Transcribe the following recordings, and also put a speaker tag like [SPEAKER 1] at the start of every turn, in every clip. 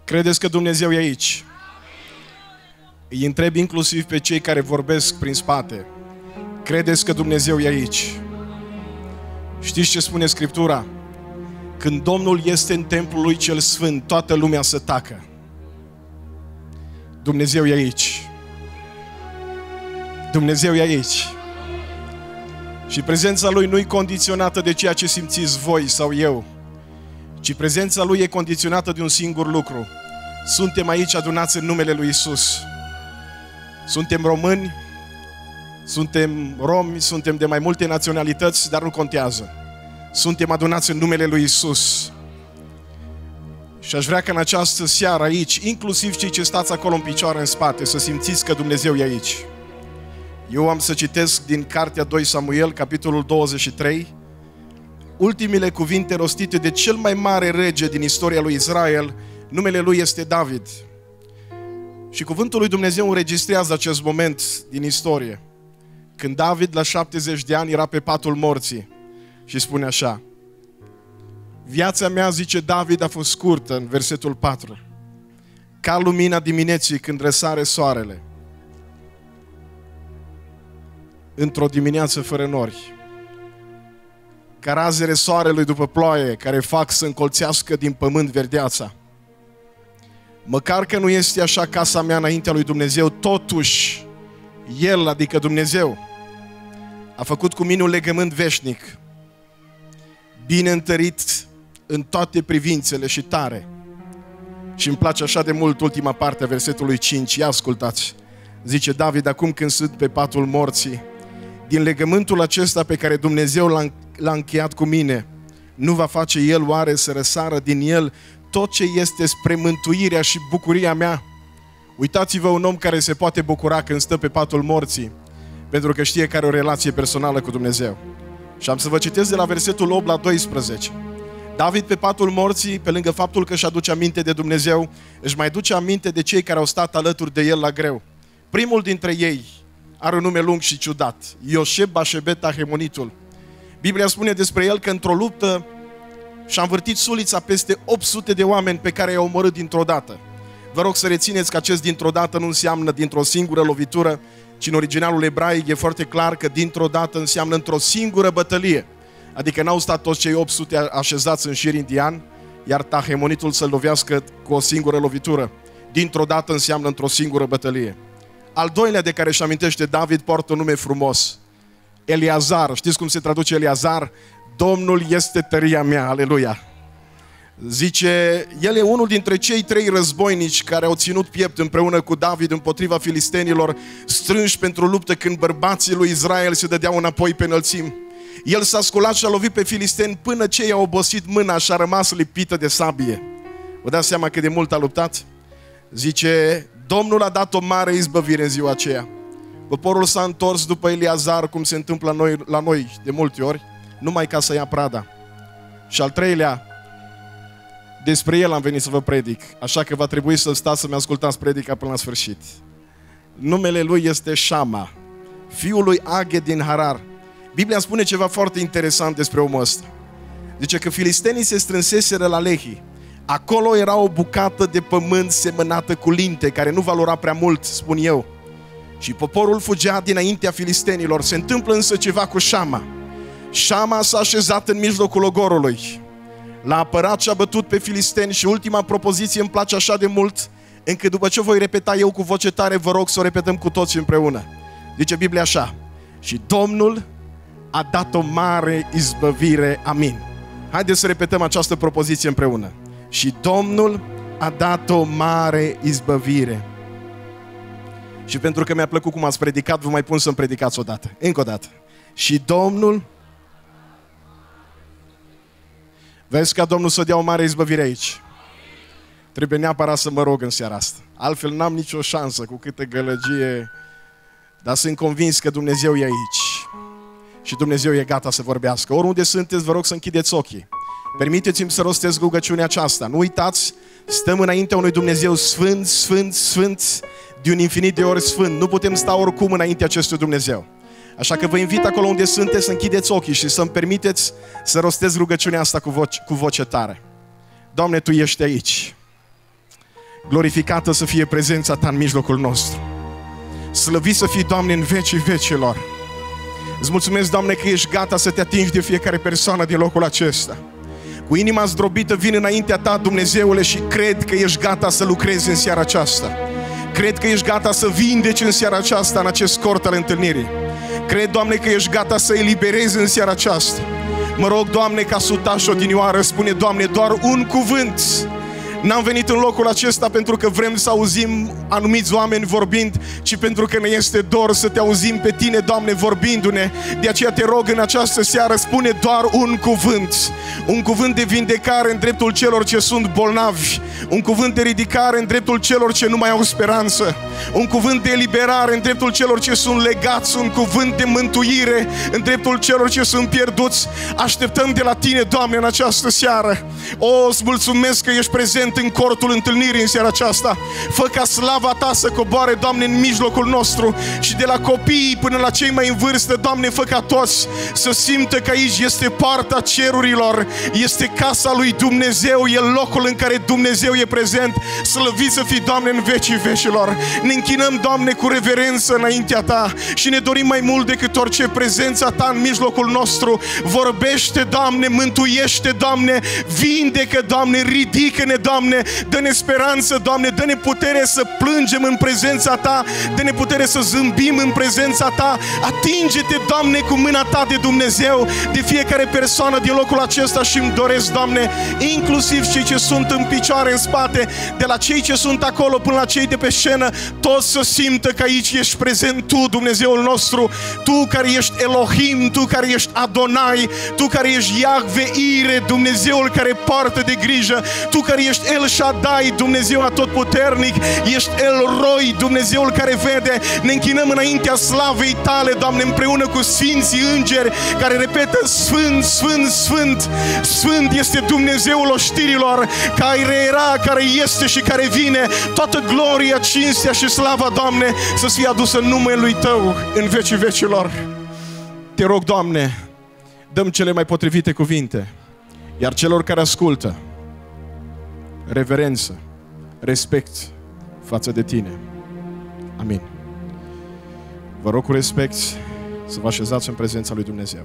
[SPEAKER 1] Credeți că Dumnezeu e aici? Îi întreb inclusiv pe cei care vorbesc prin spate. Credeți că Dumnezeu e aici? Știți ce spune Scriptura? Când Domnul este în templul lui cel sfânt, toată lumea să tacă. Dumnezeu e aici. Dumnezeu e aici. Și prezența Lui nu e condiționată de ceea ce simțiți voi sau eu, ci prezența Lui e condiționată de un singur lucru. Suntem aici adunați în numele Lui Isus. Suntem români, suntem romi, suntem de mai multe naționalități, dar nu contează. Suntem adunați în numele Lui Isus. Și aș vrea ca în această seară aici, inclusiv cei ce stați acolo în picioare în spate, să simțiți că Dumnezeu e aici. Eu am să citesc din cartea 2 Samuel, capitolul 23, ultimile cuvinte rostite de cel mai mare rege din istoria lui Israel. Numele lui este David. Și cuvântul lui Dumnezeu înregistrează acest moment din istorie, când David la 70 de ani era pe patul morții și spune așa: viața mea, zice David, a fost scurtă, în versetul 4, ca lumina dimineții când răsare soarele, într-o dimineață fără nori, ca razele soarelui după ploaie, care fac să încolțească din pământ verdeața. Măcar că nu este așa casa mea înaintea lui Dumnezeu, totuși El, adică Dumnezeu, a făcut cu mine un legământ veșnic, bine întărit în toate privințele și tare. Și îmi place așa de mult ultima parte a versetului 5. Ia ascultați. Zice David: acum când sunt pe patul morții, din legământul acesta pe care Dumnezeu l-a încheiat cu mine, nu va face El oare să răsară din el tot ce este spre mântuirea și bucuria mea? Uitați-vă un om care se poate bucura când stă pe patul morții, pentru că știe că are o relație personală cu Dumnezeu. Și am să vă citesc de la versetul 8 la 12. David pe patul morții, pe lângă faptul că își aduce aminte de Dumnezeu, își mai duce aminte de cei care au stat alături de el la greu. Primul dintre ei are un nume lung și ciudat: Iosheb-Bașebet Tahemonitul. Biblia spune despre el că într-o luptă și-a învârtit sulița peste 800 de oameni pe care i-a omorât dintr-o dată. Vă rog să rețineți că acest dintr-o dată nu înseamnă dintr-o singură lovitură, ci în originalul ebraic e foarte clar că dintr-o dată înseamnă într-o singură bătălie. Adică n-au stat toți cei 800 așezați în șir indian, iar Tahemonitul să-l lovească cu o singură lovitură. Dintr-o dată înseamnă într-o singură bătălie. Al doilea de care își amintește David poartă un nume frumos: Eliazar. Știți cum se traduce Eliazar? Domnul este tăria mea, aleluia. Zice, el e unul dintre cei 3 războinici care au ținut piept împreună cu David împotriva filistenilor, strânși pentru luptă când bărbații lui Israel se dădeau înapoi pe înălțimi. El s-a sculat și a lovit pe filisteni până ce i-a obosit mâna și a rămas lipită de sabie. Vă dați seama cât de mult a luptat? Zice, Domnul a dat o mare izbăvire în ziua aceea. Poporul s-a întors după Eliazar, cum se întâmplă la noi de multe ori, numai ca să ia prada. Și al treilea, despre el am venit să vă predic, așa că va trebui să stați să-mi ascultați predica până la sfârșit. Numele lui este Shama, fiul lui Aghe din Harar. Biblia spune ceva foarte interesant despre omul ăsta. Zice că filistenii se strânseseră la Lehi. Acolo era o bucată de pământ semănată cu linte, care nu valora prea mult, spun eu. Și poporul fugea dinaintea filistenilor. Se întâmplă însă ceva cu Shama. Shama s-a așezat în mijlocul ogorului. L-a apărat și a bătut pe filisteni. Și ultima propoziție îmi place așa de mult, încât după ce o voi repeta eu cu voce tare, vă rog să o repetăm cu toți împreună. Zice Biblia așa: și Domnul a dat o mare izbăvire. Amin. Haideți să repetăm această propoziție împreună. Și Domnul a dat o mare izbăvire. Și pentru că mi-a plăcut cum ați predicat, vă mai pun să-mi predicați odată. Încă o dată. Și Domnul... Vezi ca Domnul să dea o mare izbăvire aici. Trebuie neapărat să mă rog în seara asta. Altfel n-am nicio șansă, cu câtă gălăgie. Dar sunt convins că Dumnezeu e aici. Și Dumnezeu e gata să vorbească. Oriunde sunteți, vă rog să închideți ochii. Permiteți-mi să rostesc rugăciunea aceasta. Nu uitați, stăm înaintea unui Dumnezeu sfânt, sfânt, sfânt, de un infinit de ori sfânt. Nu putem sta oricum înaintea acestui Dumnezeu. Așa că vă invit acolo unde sunteți să închideți ochii și să-mi permiteți să rostesc rugăciunea asta cu voce tare. Doamne, Tu ești aici. Glorificată să fie prezența Ta în mijlocul nostru. Slăvit să fii, Doamne, în vecii vecilor. Îți mulțumesc, Doamne, că ești gata să te atingi de fiecare persoană din locul acesta. Cu inima zdrobită vin înaintea Ta, Dumnezeule, și cred că ești gata să lucrezi în seara aceasta. Cred că ești gata să vindeci în seara aceasta, în acest cort al întâlnirii. Cred, Doamne, că ești gata să eliberezi în seara aceasta. Mă rog, Doamne, ca sutaș odinioară, spune, Doamne, doar un cuvânt. N-am venit în locul acesta pentru că vrem să auzim anumiți oameni vorbind, ci pentru că ne este dor să Te auzim pe Tine, Doamne, vorbindu-ne. De aceea te rog în această seară, spune doar un cuvânt. Un cuvânt de vindecare în dreptul celor ce sunt bolnavi. Un cuvânt de ridicare în dreptul celor ce nu mai au speranță. Un cuvânt de eliberare în dreptul celor ce sunt legați. Un cuvânt de mântuire în dreptul celor ce sunt pierduți. Așteptăm de la Tine, Doamne, în această seară. Îți mulțumesc că ești prezent în cortul întâlnirii în seara aceasta. Fă ca slava Ta să coboare, Doamne, în mijlocul nostru. Și de la copii până la cei mai în vârstă, Doamne, fă ca toți să simtă că aici este partea cerurilor. Este casa lui Dumnezeu, e locul în care Dumnezeu e prezent. Slăvit să fii, Doamne, în vecii vecilor. Ne închinăm, Doamne, cu reverență înaintea Ta și ne dorim mai mult decât orice prezența Ta în mijlocul nostru. Vorbește, Doamne, mântuiește, Doamne, vindecă, Doamne, ridică-ne, Doamne, dă-ne speranță, Doamne, dă-ne putere să plângem în prezența Ta, dă-ne putere să zâmbim în prezența Ta. Atinge-te, Doamne, cu mâna Ta de Dumnezeu de fiecare persoană din locul acesta și îmi doresc, Doamne, inclusiv cei ce sunt în picioare, în spate, de la cei ce sunt acolo până la cei de pe scenă, toți să simtă că aici ești prezent Tu, Dumnezeul nostru, Tu care ești Elohim, Tu care ești Adonai, Tu care ești Iahve Ire, Dumnezeul care poartă de grijă, Tu care ești El Shaddai, Dumnezeu atotputernic, ești El Roi, Dumnezeul care vede. Ne închinăm înaintea slavei Tale, Doamne, împreună cu sfinții îngeri care repetă: Sfânt, Sfânt, Sfânt, Sfânt este Dumnezeul oștirilor, care era, care este și care vine. Toată gloria, cinstea și slava, Doamne, să fie adusă în numele Lui Tău în vecii vecilor. Te rog, Doamne, dăm cele mai potrivite cuvinte, iar celor care ascultă, reverență, respect față de Tine. Amin. Vă rog cu respect să vă așezați în prezența lui Dumnezeu.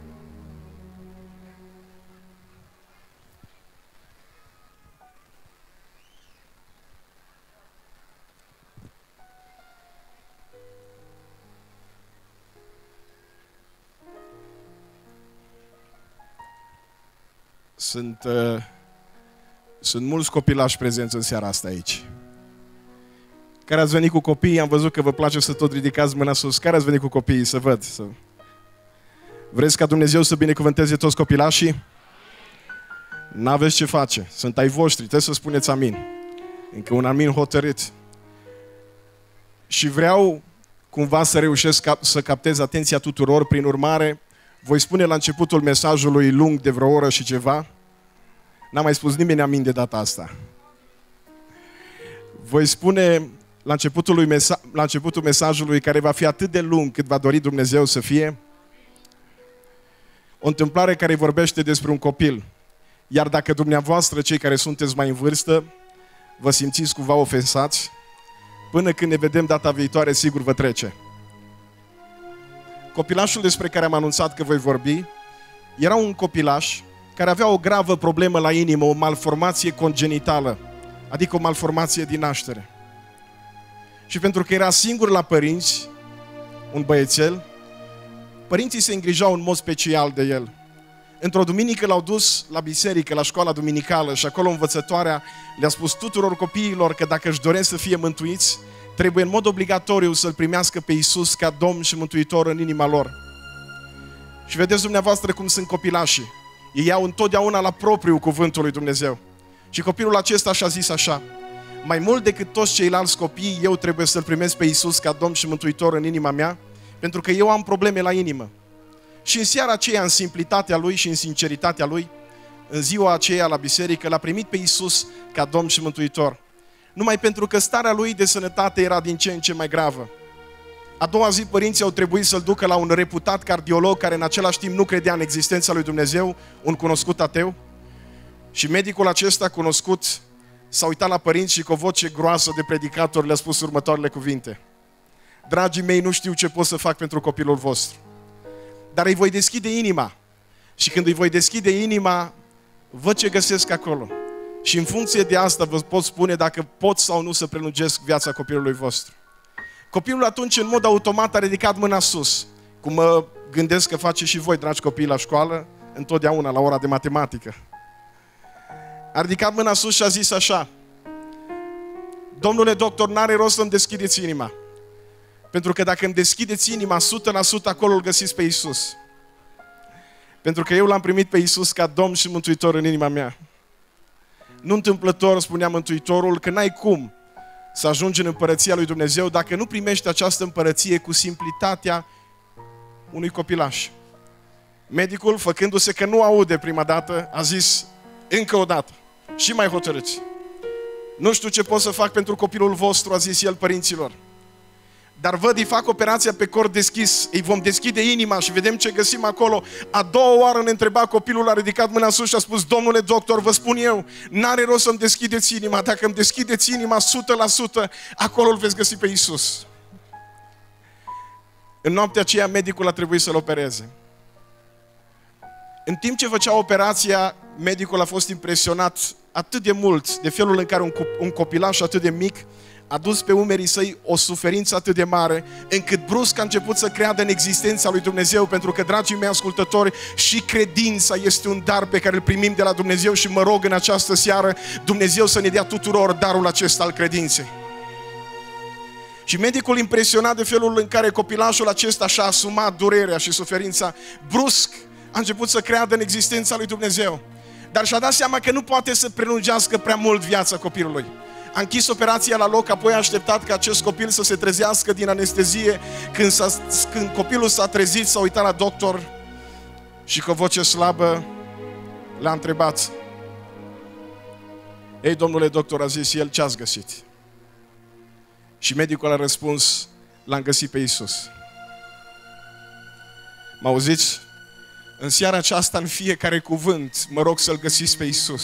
[SPEAKER 1] Sunt mulți copilași prezenți în seara asta aici. Care ați venit cu copiii? Am văzut că vă place să tot ridicați mâna sus. Care ați venit cu copiii? Să văd. Vreți ca Dumnezeu să binecuvânteze toți copilașii? N-aveți ce face. Sunt ai voștri. Trebuie să spuneți amin. Încă un amin hotărât. Și vreau cumva să reușesc să captez atenția tuturor. Prin urmare, voi spune la începutul mesajului lung de vreo oră și ceva. N-a mai spus nimeni amin de data asta. Voi spune la începutul mesajului, care va fi atât de lung cât va dori Dumnezeu să fie, o întâmplare care vorbește despre un copil. Iar dacă dumneavoastră, cei care sunteți mai în vârstă, vă simțiți cumva ofensați, până când ne vedem data viitoare, sigur vă trece. Copilașul despre care am anunțat că voi vorbi era un copilaș care avea o gravă problemă la inimă, o malformație congenitală, adică o malformație din naștere. Și pentru că era singur la părinți, un băiețel, părinții se îngrijau în mod special de el. Într-o duminică l-au dus la biserică, la școala duminicală, și acolo învățătoarea le-a spus tuturor copiilor că dacă își doresc să fie mântuiți, trebuie în mod obligatoriu să-L primească pe Iisus ca Domn și Mântuitor în inima lor. Și vedeți dumneavoastră cum sunt copilașii. Ei iau întotdeauna la propriu cuvântul lui Dumnezeu. Și copilul acesta și-a zis așa: mai mult decât toți ceilalți copii, eu trebuie să-L primesc pe Iisus ca Domn și Mântuitor în inima mea, pentru că eu am probleme la inimă. Și în seara aceea, în simplitatea lui și în sinceritatea lui, în ziua aceea la biserică, L-a primit pe Iisus ca Domn și Mântuitor. Numai pentru că starea lui de sănătate era din ce în ce mai gravă. A doua zi, părinții au trebuit să-l ducă la un reputat cardiolog care în același timp nu credea în existența lui Dumnezeu, un cunoscut ateu. Și medicul acesta cunoscut s-a uitat la părinți și cu o voce groasă de predicator le-a spus următoarele cuvinte: dragii mei, nu știu ce pot să fac pentru copilul vostru, dar îi voi deschide inima. Și când îi voi deschide inima, văd ce găsesc acolo. Și în funcție de asta vă pot spune dacă pot sau nu să prelungesc viața copilului vostru. Copilul atunci, în mod automat, a ridicat mâna sus. Cum mă gândesc că face și voi, dragi copii, la școală, întotdeauna, la ora de matematică. A ridicat mâna sus și a zis așa: domnule doctor, n-are rost să-mi deschideți inima. Pentru că dacă îmi deschideți inima, 100% acolo îl găsiți pe Iisus. Pentru că eu l-am primit pe Iisus ca Domn și Mântuitor în inima mea. Nu întâmplător, spunea Mântuitorul, că n-ai cum să ajungi în împărăția lui Dumnezeu dacă nu primești această împărăție cu simplitatea unui copilaș. Medicul, făcându-se că nu aude prima dată, a zis încă o dată și mai hotărâți: nu știu ce pot să fac pentru copilul vostru, a zis el părinților, dar văd, îi fac operația pe cor deschis, îi vom deschide inima și vedem ce găsim acolo. A doua oară ne întreba copilul, a ridicat mâna sus și a spus: domnule doctor, vă spun eu, n-are rost să-mi deschideți inima, dacă îmi deschideți inima 100%, acolo îl veți găsi pe Iisus. În noaptea aceea medicul a trebuit să-l opereze. În timp ce făcea operația, medicul a fost impresionat atât de mult de felul în care un copilaș atât de mic a dus pe umerii săi o suferință atât de mare, încât brusc a început să creadă în existența lui Dumnezeu, pentru că, dragii mei ascultători, și credința este un dar pe care îl primim de la Dumnezeu și mă rog în această seară Dumnezeu să ne dea tuturor darul acesta al credinței. Și medicul, impresionat de felul în care copilașul acesta și-a asumat durerea și suferința, brusc a început să creadă în existența lui Dumnezeu. Dar și-a dat seama că nu poate să prelungească prea mult viața copilului. A închis operația la loc, apoi a așteptat ca acest copil să se trezească din anestezie. Când copilul s-a trezit, s-a uitat la doctor și cu o voce slabă l-a întrebat: ei, domnule doctor, a zis el, ce-ați găsit? Și medicul a răspuns: l-am găsit pe Iisus. Mă auziți? În seara aceasta, în fiecare cuvânt, mă rog să-L găsiți pe Iisus.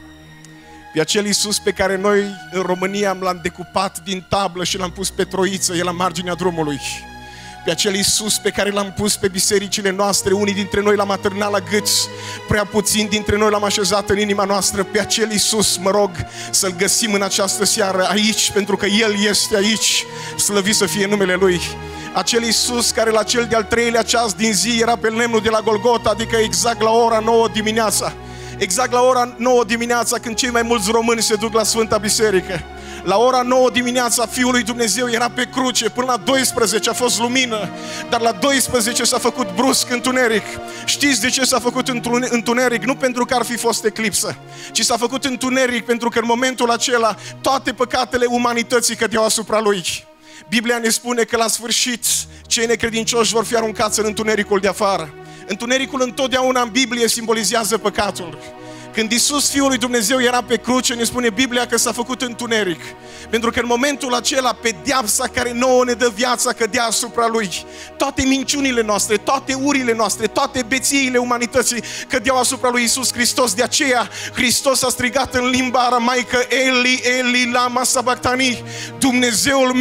[SPEAKER 1] Pe acel Iisus pe care noi în România l-am decupat din tablă și l-am pus pe troiță, el la marginea drumului. Pe acel Iisus pe care l-am pus pe bisericile noastre, unii dintre noi l-am atârnat la gâți, prea puțini dintre noi l-am așezat în inima noastră. Pe acel Iisus mă rog să-L găsim în această seară aici, pentru că El este aici, slăvit să fie numele Lui. Acel Iisus care la cel de-al treilea ceas din zi era pe lemnul de la Golgota, adică exact la ora 9 dimineața. Exact la ora 9 dimineața, când cei mai mulți români se duc la Sfânta Biserică. La ora 9 dimineața Fiul lui Dumnezeu era pe cruce. Până la 12 a fost lumină, dar la 12 s-a făcut brusc întuneric. Știți de ce s-a făcut întuneric? Nu pentru că ar fi fost eclipsă, ci s-a făcut întuneric pentru că în momentul acela toate păcatele umanității cădeau asupra Lui. Biblia ne spune că la sfârșit cei necredincioși vor fi aruncați în întunericul de afară. Întunericul întotdeauna în Biblie simbolizează păcatul. Când Iisus, Fiul lui Dumnezeu, era pe cruce, ne spune Biblia că s-a făcut întuneric. Pentru că în momentul acela, pedeapsa care nouă ne dă viața cădea asupra Lui. Toate minciunile noastre, toate urile noastre, toate bețiile umanității cădeau asupra Lui Iisus Hristos. De aceea, Hristos a strigat în limba aramaică: Eli, Eli, lama sabachthani. Dumnezeul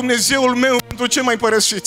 [SPEAKER 1] meu, pentru ce m-ai părăsit?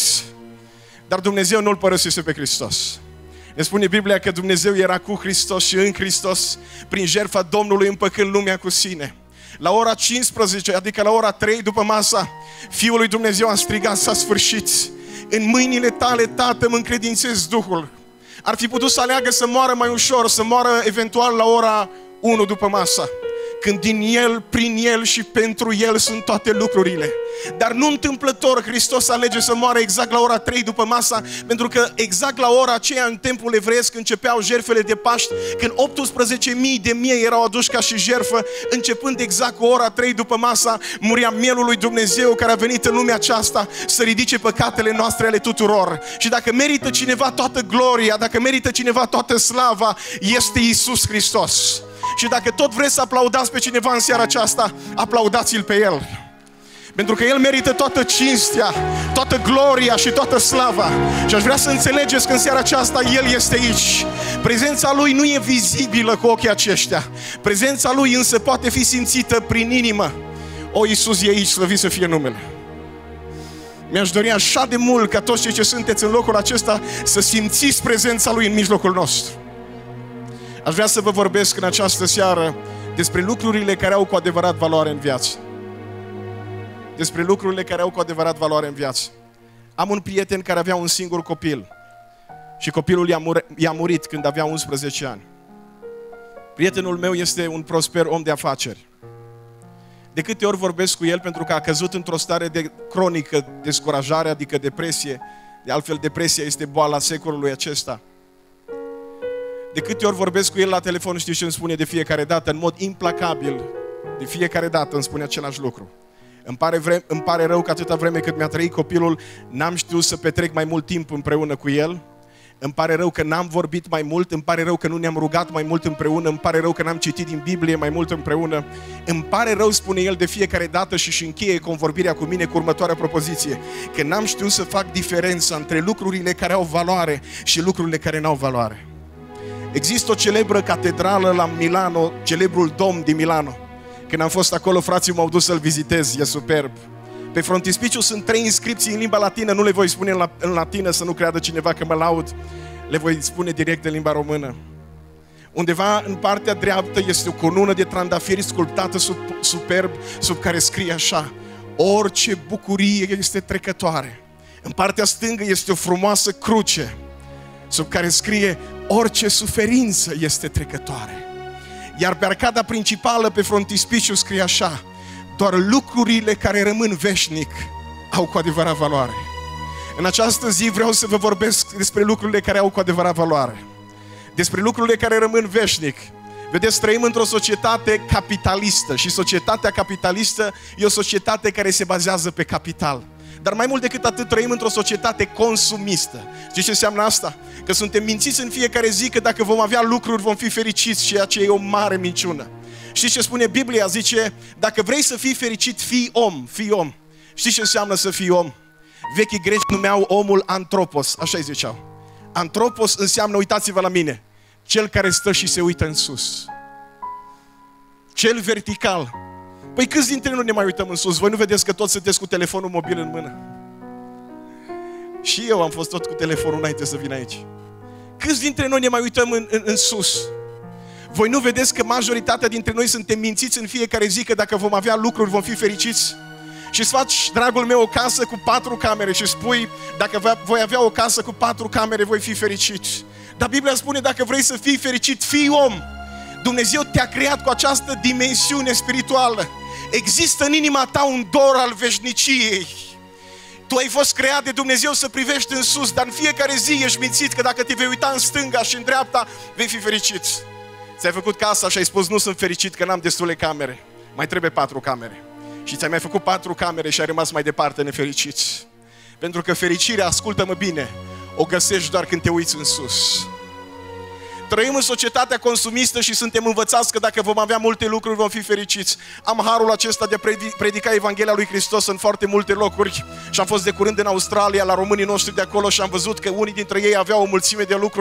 [SPEAKER 1] Dar Dumnezeu nu-L părăsise pe Hristos. Ne spune Biblia că Dumnezeu era cu Hristos și în Hristos, prin jertfa Domnului, împăcând lumea cu sine. La ora 15, adică la ora 3 după masa, Fiul lui Dumnezeu a strigat: s-a sfârșit. În mâinile tale, Tată, mă încredințez Duhul. Ar fi putut să aleagă să moară mai ușor, să moară eventual la ora 1 după masa, când din El, prin El și pentru El sunt toate lucrurile. Dar nu întâmplător Hristos alege să moară exact la ora 3 după masa, pentru că exact la ora aceea în templul evreiesc începeau jertfele de Paști, când 18.000 de miei erau aduși ca și jertfă. Începând exact cu ora 3 după masa, muria mielul lui Dumnezeu care a venit în lumea aceasta să ridice păcatele noastre ale tuturor. Și dacă merită cineva toată gloria, dacă merită cineva toată slava, este Iisus Hristos. Și dacă tot vreți să aplaudați pe cineva în seara aceasta, aplaudați-L pe El. Pentru că El merită toată cinstea, toată gloria și toată slava. Și aș vrea să înțelegeți că în seara aceasta El este aici. Prezența Lui nu e vizibilă cu ochii aceștia. Prezența Lui însă poate fi simțită prin inimă. O, Iisus e aici, slăvit să fie numele. Mi-aș dori așa de mult ca toți cei ce sunteți în locul acesta să simțiți prezența Lui în mijlocul nostru. Aș vrea să vă vorbesc în această seară despre lucrurile care au cu adevărat valoare în viață. Despre lucrurile care au cu adevărat valoare în viață. Am un prieten care avea un singur copil și copilul i-a murit când avea 11 ani. Prietenul meu este un prosper om de afaceri. De câte ori vorbesc cu el, pentru că a căzut într-o stare de cronică descurajare, adică depresie. De altfel, depresia este boala secolului acesta. De câte ori vorbesc cu el la telefon, știți ce îmi spune de fiecare dată? În mod implacabil, de fiecare dată îmi spune același lucru. Îmi pare rău că atâta vreme cât mi-a trăit copilul, n-am știut să petrec mai mult timp împreună cu el. Îmi pare rău că n-am vorbit mai mult, îmi pare rău că nu ne-am rugat mai mult împreună, îmi pare rău că n-am citit din Biblie mai mult împreună. Îmi pare rău, spune el de fiecare dată și încheie convorbirea cu mine cu următoarea propoziție, că n-am știut să fac diferența între lucrurile care au valoare și lucrurile care n-au valoare. Există o celebră catedrală la Milano, celebrul dom din Milano. Când am fost acolo, frații m-au dus să-l vizitez, e superb. Pe frontispiciu sunt 3 inscripții în limba latină, nu le voi spune în latină să nu creadă cineva că mă laud, le voi spune direct în limba română. Undeva în partea dreaptă este o cunună de trandafiri sculptată superb, sub care scrie așa: orice bucurie este trecătoare. În partea stângă este o frumoasă cruce, sub care scrie: orice suferință este trecătoare. Iar pe arcada principală, pe frontispiciu, scrie așa: doar lucrurile care rămân veșnic au cu adevărat valoare. În această zi vreau să vă vorbesc despre lucrurile care au cu adevărat valoare. Despre lucrurile care rămân veșnic. Vedeți, trăim într-o societate capitalistă și societatea capitalistă e o societate care se bazează pe capital. Dar mai mult decât atât, trăim într-o societate consumistă. Știți ce înseamnă asta? Că suntem mințiți în fiecare zi că dacă vom avea lucruri vom fi fericiți, ceea ce e o mare minciună. Știți ce spune Biblia? Zice, dacă vrei să fii fericit, fii om, fii om. Știți ce înseamnă să fii om? Vechii greci numeau omul antropos, așa îi ziceau. Antropos înseamnă, uitați-vă la mine, cel care stă și se uită în sus. Cel vertical. Păi câți dintre noi ne mai uităm în sus? Voi nu vedeți că toți sunteți cu telefonul mobil în mână? Și eu am fost tot cu telefonul înainte să vin aici. Câți dintre noi ne mai uităm în sus? Voi nu vedeți că majoritatea dintre noi suntem mințiți în fiecare zi că dacă vom avea lucruri vom fi fericiți? Și îți faci, dragul meu, o casă cu 4 camere și spui, dacă voi avea o casă cu 4 camere, voi fi fericit. Dar Biblia spune, dacă vrei să fii fericit, fii om. Dumnezeu te-a creat cu această dimensiune spirituală. Există în inima ta un dor al veșniciei. Tu ai fost creat de Dumnezeu să privești în sus, dar în fiecare zi ești mințit că dacă te vei uita în stânga și în dreapta, vei fi fericit. Ți-ai făcut casa și ai spus, nu sunt fericit că n-am destule camere. Mai trebuie 4 camere. Și ți-ai mai făcut 4 camere și ai rămas mai departe nefericit. Pentru că fericirea, ascultă-mă bine, o găsești doar când te uiți în sus. Trăim în societatea consumistă și suntem învățați că dacă vom avea multe lucruri vom fi fericiți. Am harul acesta de a predica Evanghelia lui Hristos în foarte multe locuri și am fost de curând în Australia la românii noștri de acolo și am văzut că unii dintre ei aveau o mulțime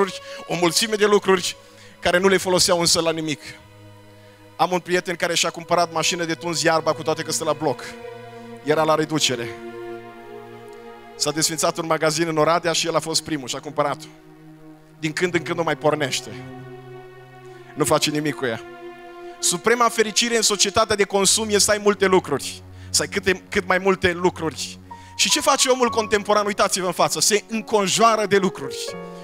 [SPEAKER 1] de lucruri care nu le foloseau însă la nimic. Am un prieten care și-a cumpărat mașină de tuns iarba, cu toate că stă la bloc. Era la reducere. S-a desfințat un magazin în Oradea și el a fost primul și a cumpărat-o. Din când în când o mai pornește. Nu face nimic cu ea. Suprema fericire în societatea de consum e să ai multe lucruri. Să ai cât mai multe lucruri. Și ce face omul contemporan? Uitați-vă în față. Se înconjoară de lucruri.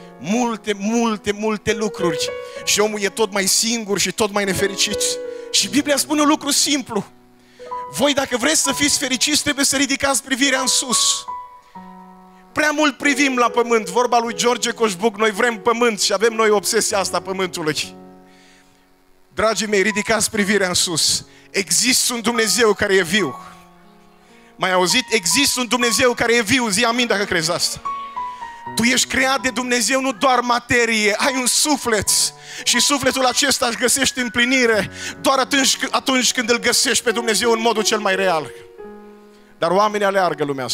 [SPEAKER 1] Multe lucruri. Și omul e tot mai singur și tot mai nefericit. Și Biblia spune un lucru simplu. Voi, dacă vreți să fiți fericiți, trebuie să ridicați privirea în sus. Prea mult privim la pământ. Vorba lui George Coșbuc, noi vrem pământ și avem noi obsesia asta a pământului. Dragii mei, ridicați privirea în sus. Există un Dumnezeu care e viu. M-ai auzit? Există un Dumnezeu care e viu. Zi amin dacă crezi asta. Tu ești creat de Dumnezeu, nu doar materie, ai un suflet. Și sufletul acesta își găsește împlinire doar atunci când îl găsești pe Dumnezeu în modul cel mai real. Dar oamenii aleargă lumea asta.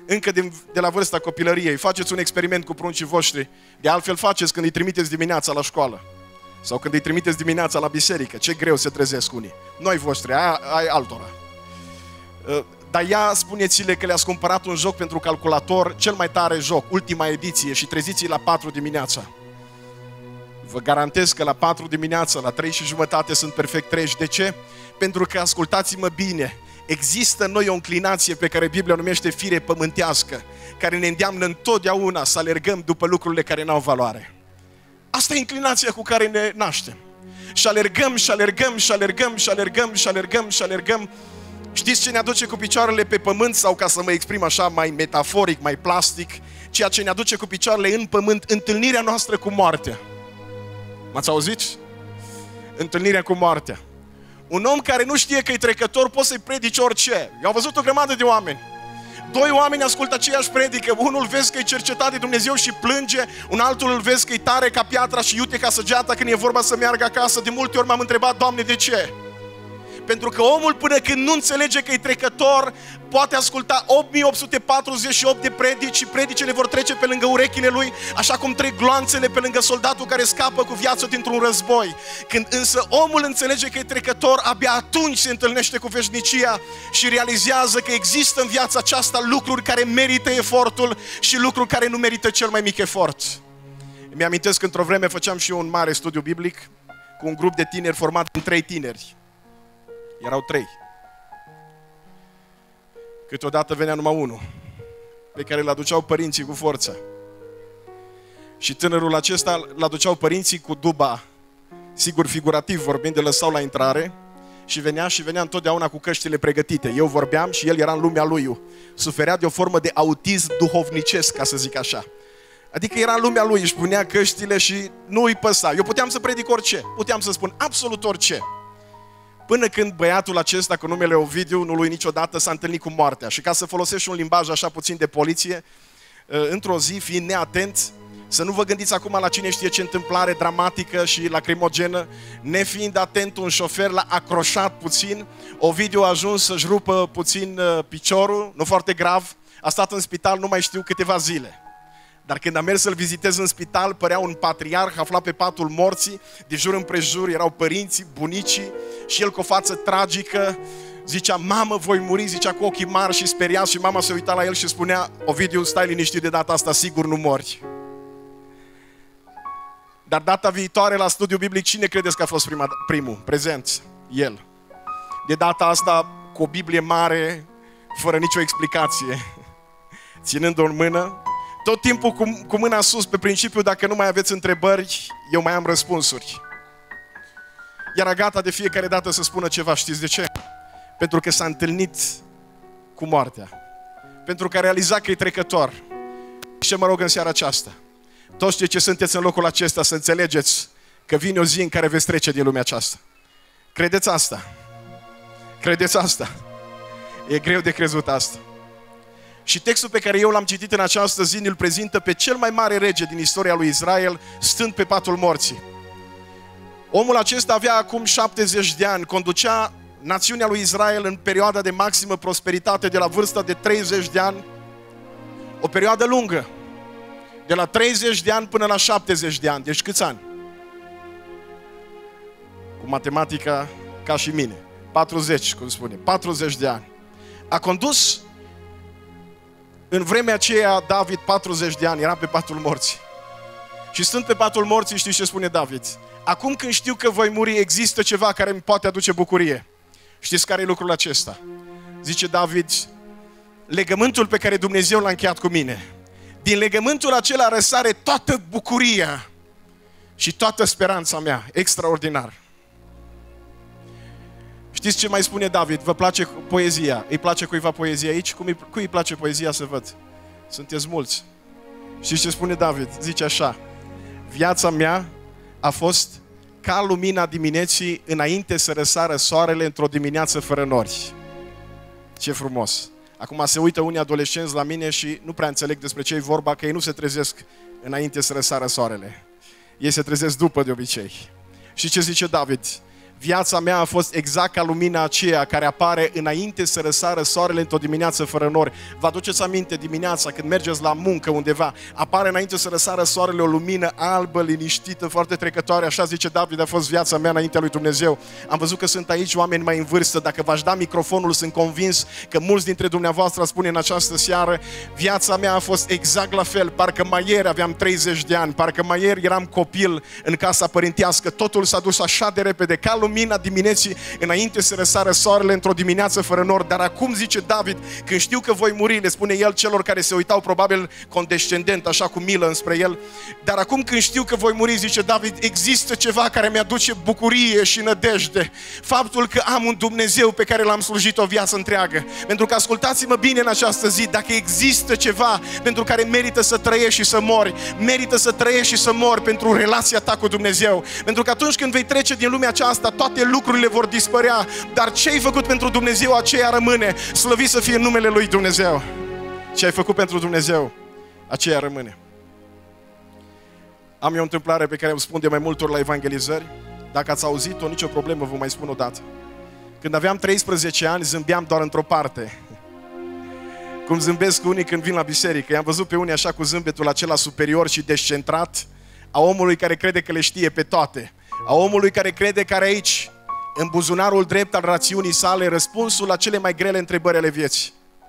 [SPEAKER 1] încă de la vârsta copilăriei. Faceți un experiment cu pruncii voștri. De altfel faceți când îi trimiteți dimineața la școală. Sau când îi trimiteți dimineața la biserică. Ce greu se trezesc unii. Noi voștri, ai altora. Dar ia, spuneți-le că le-ați cumpărat un joc pentru calculator, cel mai tare joc, ultima ediție, și treziți-i la 4 dimineața. Vă garantez că la 4 dimineața, la 3 și jumătate sunt perfect treji. De ce? Pentru că, ascultați-mă bine, există în noi o înclinație pe care Biblia o numește fire pământească, care ne îndeamnă întotdeauna să alergăm după lucrurile care n-au valoare. Asta e inclinația cu care ne naștem. Și alergăm, și alergăm, și alergăm, și alergăm, și alergăm, și alergăm. Știți ce ne aduce cu picioarele pe pământ? Sau, ca să mă exprim așa mai metaforic, mai plastic, ceea ce ne aduce cu picioarele în pământ, întâlnirea noastră cu moartea. M-ați auzit? Întâlnirea cu moartea. Un om care nu știe că e trecător, poți să-i predici orice. Eu am văzut o grămadă de oameni. 2 oameni ascultă aceeași predică. Unul vezi că e cercetat de Dumnezeu și plânge, un altul îl vezi că e tare ca piatra și iute ca săgeata când e vorba să meargă acasă. De multe ori m-am întrebat, Doamne, de ce? Pentru că omul, până când nu înțelege că e trecător, poate asculta 8848 de predici și predicile vor trece pe lângă urechile lui, așa cum trec gloanțele pe lângă soldatul care scapă cu viața dintr-un război. Când însă omul înțelege că e trecător, abia atunci se întâlnește cu veșnicia și realizează că există în viața aceasta lucruri care merită efortul și lucruri care nu merită cel mai mic efort. Îmi amintesc că într-o vreme făceam și eu un mare studiu biblic cu un grup de tineri format din 3 tineri. Erau 3. Câteodată venea numai unul, pe care îl aduceau părinții cu forță. Și tânărul acesta îl aduceau părinții cu duba, sigur figurativ vorbind, de lăsau la intrare și venea întotdeauna cu căștile pregătite. Eu vorbeam și el era în lumea lui. Suferea de o formă de autism duhovnicesc, ca să zic așa. Adică era în lumea lui, își punea căștile și nu îi păsa. Eu puteam să predic orice, puteam să spun absolut orice. Până când băiatul acesta cu numele Ovidiu, nu lui niciodată, s-a întâlnit cu moartea. Și ca să folosești un limbaj așa puțin de poliție, într-o zi, fiind neatent, să nu vă gândiți acum la cine știe ce întâmplare dramatică și lacrimogenă, nefiind atent, un șofer l-a acroșat puțin, Ovidiu a ajuns să-și rupă puțin piciorul, nu foarte grav, a stat în spital, nu mai știu, câteva zile. Dar când am mers să-l vizitez în spital, părea un patriarh aflat pe patul morții, de jur împrejur erau părinții, bunicii și el cu o față tragică zicea, mamă, voi muri, zicea cu ochii mari și speriat, și mama se uita la el și spunea, Ovidiu, stai liniștit, de data asta sigur nu mori. Dar data viitoare la studiu biblic, cine credeți că a fost primul? Prezent. El. De data asta cu o Biblie mare, fără nicio explicație, ținând-o în mână, tot timpul cu mâna sus, pe principiu, dacă nu mai aveți întrebări, eu mai am răspunsuri. Era gata de fiecare dată să spună ceva. Știți de ce? Pentru că s-a întâlnit cu moartea. Pentru că a realizat că e trecător. Și ce mă rog în seara aceasta? Toți cei ce sunteți în locul acesta să înțelegeți că vine o zi în care veți trece din lumea aceasta. Credeți asta? Credeți asta? E greu de crezut asta. Și textul pe care eu l-am citit în această zi îl prezintă pe cel mai mare rege din istoria lui Israel, stând pe patul morții. Omul acesta avea acum 70 de ani, conducea națiunea lui Israel în perioada de maximă prosperitate de la vârsta de 30 de ani, o perioadă lungă, de la 30 de ani până la 70 de ani. Deci câți ani? Cu matematica ca și mine. 40, cum spune, 40 de ani. A condus în vremea aceea David 40 de ani, era pe patul morții. Și stând pe patul morții, știți ce spune David? Acum când știu că voi muri, există ceva care îmi poate aduce bucurie. Știți care e lucrul acesta? Zice David, legământul pe care Dumnezeu l-a încheiat cu mine. Din legământul acela răsare toată bucuria și toată speranța mea. Extraordinar. Știți ce mai spune David? Vă place poezia? Îi place cuiva poezia aici? Cui îi place poezia să văd? Sunteți mulți. Știți ce spune David? Zice așa, viața mea a fost ca lumina dimineții înainte să răsară soarele într-o dimineață fără nori. Ce frumos! Acum se uită unii adolescenți la mine și nu prea înțeleg despre ce e vorba, că ei nu se trezesc înainte să răsară soarele. Ei se trezesc după de obicei. Și ce zice David? Viața mea a fost exact ca lumina aceea care apare înainte să răsară soarele într-o dimineață fără nori. Vă aduceți aminte dimineața când mergeți la muncă undeva, apare înainte să răsară soarele o lumină albă, liniștită, foarte trecătoare, așa zice David, a fost viața mea înaintea lui Dumnezeu. Am văzut că sunt aici oameni mai în vârstă, dacă v-aș da microfonul, sunt convins că mulți dintre dumneavoastră spune în această seară, viața mea a fost exact la fel, parcă mai ieri aveam 30 de ani, parcă mai ieri eram copil în casa părintească, totul s-a dus așa de repede, ca lumina dimineții înainte să răsară soarele într-o dimineață fără nori. Dar acum, zice David, când știu că voi muri, le spune el celor care se uitau probabil condescendent, așa cu milă înspre el, dar acum când știu că voi muri, zice David, există ceva care mi-aduce bucurie și nădejde. Faptul că am un Dumnezeu pe care l-am slujit o viață întreagă. Pentru că, ascultați-mă bine în această zi, dacă există ceva pentru care merită să trăiești și să mori, merită să trăiești și să mori pentru relația ta cu Dumnezeu. Pentru că atunci când vei trece din lumea aceasta, toate lucrurile vor dispărea, dar ce ai făcut pentru Dumnezeu, aceea rămâne. Slăvit să fie numele lui Dumnezeu. Ce ai făcut pentru Dumnezeu, aceea rămâne. Am eu o întâmplare pe care o spun de mai multe ori la evangelizări. Dacă ați auzit-o, nicio problemă, vă mai spun o dată. Când aveam 13 ani, zâmbeam doar într-o parte. Cum zâmbesc unii când vin la biserică. I-am văzut pe unii așa cu zâmbetul acela superior și descentrat, a omului care crede că le știe pe toate. A omului care crede că are aici, în buzunarul drept al rațiunii sale, răspunsul la cele mai grele întrebări ale vieții.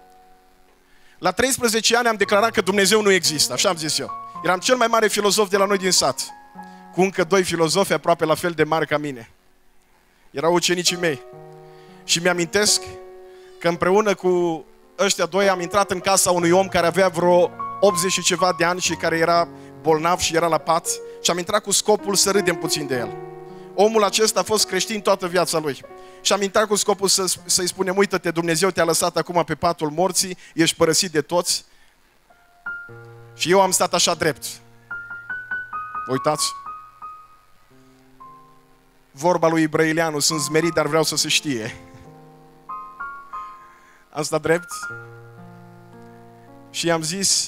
[SPEAKER 1] La 13 ani am declarat că Dumnezeu nu există, așa am zis eu. Eram cel mai mare filozof de la noi din sat, cu încă 2 filozofi aproape la fel de mari ca mine. Erau ucenicii mei. Și mi-amintesc că împreună cu ăștia 2 am intrat în casa unui om care avea vreo 80 și ceva de ani și care era bolnav și era la pat, și am intrat cu scopul să râdem puțin de el. Omul acesta a fost creștin toată viața lui. Și am intrat cu scopul să-i spunem, uită-te, Dumnezeu te-a lăsat acum pe patul morții, ești părăsit de toți. Și eu am stat așa drept. Uitați. Vorba lui Ibrăileanu, sunt zmerit, dar vreau să se știe. Am stat drept și i-am zis,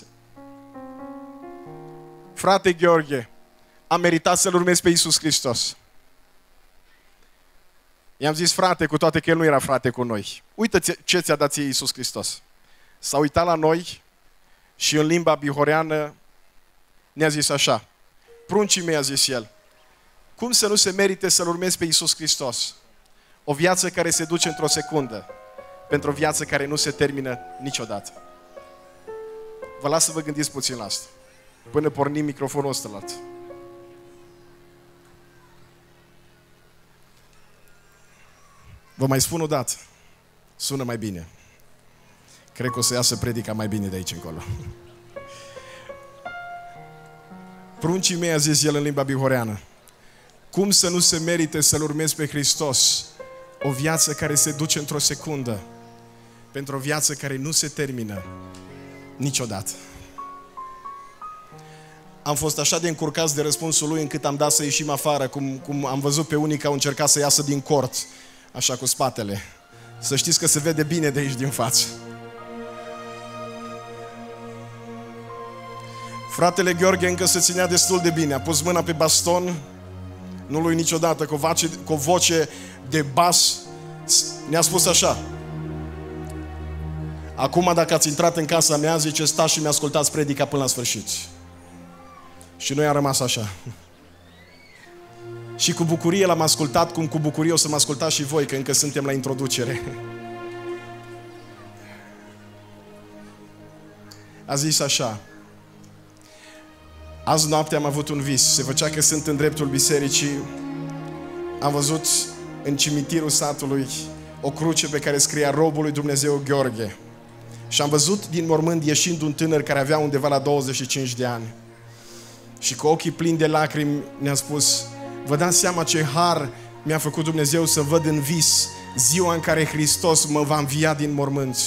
[SPEAKER 1] frate Gheorghe, am meritat să-L urmez pe Iisus Hristos. I-am zis, frate, cu toate că El nu era frate cu noi. Uită ce ți-a dat ție Iisus Hristos. S-a uitat la noi și în limba bihoreană ne-a zis așa, pruncii mei, a zis el, cum să nu se merite să-L urmezi pe Iisus Hristos? O viață care se duce într-o secundă, pentru o viață care nu se termină niciodată. Vă las să vă gândiți puțin la asta, până pornim microfonul ăsta. Vă mai spun o dată, sună mai bine. Cred că o să iasă predica mai bine de aici încolo. Pruncii mei, a zis el în limba bihoreană, cum să nu se merite să-L urmezi pe Hristos? O viață care se duce într-o secundă, pentru o viață care nu se termină niciodată. Am fost așa de încurcați de răspunsul lui încât am dat să ieșim afară, cum am văzut pe unii că au încercat să iasă din cort, așa cu spatele. Să știți că se vede bine de aici din față. Fratele Gheorghe încă se ținea destul de bine. A pus mâna pe baston, nu lui niciodată, cu o voce de bas, ne-a spus așa. Acum dacă ați intrat în casa mea, zice, stați și mi-ascultați predica până la sfârșit. Și noi am rămas așa. Și cu bucurie l-am ascultat, cum cu bucurie o să mă ascultați și voi, că încă suntem la introducere. A zis așa, azi noapte am avut un vis, se făcea că sunt în dreptul bisericii, am văzut în cimitirul satului o cruce pe care scria robul lui Dumnezeu Gheorghe. Și am văzut din mormânt ieșind un tânăr care avea undeva la 25 de ani. Și cu ochii plini de lacrimi ne-a spus, vă dați seama ce har mi-a făcut Dumnezeu să văd în vis ziua în care Hristos mă va învia din mormânt.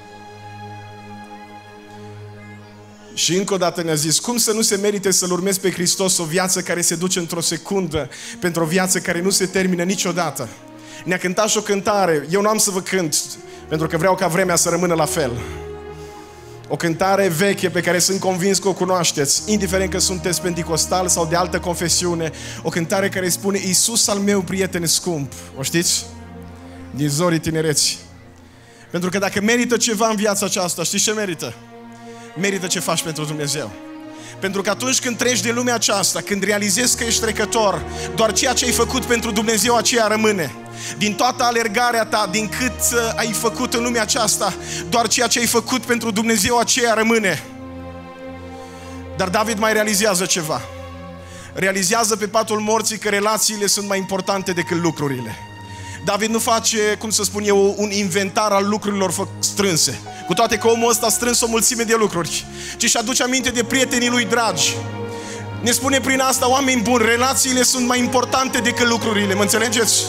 [SPEAKER 1] Și încă o dată ne-a zis, cum să nu se merite să-L urmezi pe Hristos, o viață care se duce într-o secundă, pentru o viață care nu se termină niciodată. Ne-a cântat și o cântare, eu nu am să vă cânt, pentru că vreau ca vremea să rămână la fel. O cântare veche pe care sunt convins că o cunoașteți, indiferent că sunteți penticostal sau de altă confesiune. O cântare care spune: Iisus al meu prieten scump. O știți? Din zorii tinereții. Pentru că dacă merită ceva în viața aceasta, știți ce merită? Merită ce faci pentru Dumnezeu. Pentru că atunci când treci de lumea aceasta, când realizezi că ești trecător, doar ceea ce ai făcut pentru Dumnezeu aceea rămâne. Din toată alergarea ta, din cât ai făcut în lumea aceasta, doar ceea ce ai făcut pentru Dumnezeu aceea rămâne. Dar David mai realizează ceva. Realizează pe patul morții că relațiile sunt mai importante decât lucrurile. David nu face, cum să spun eu, un inventar al lucrurilor strânse. Cu toate că omul ăsta a strâns o mulțime de lucruri, ci își aduce aminte de prietenii lui dragi. Ne spune prin asta: oameni buni, relațiile sunt mai importante decât lucrurile. Mă înțelegeți?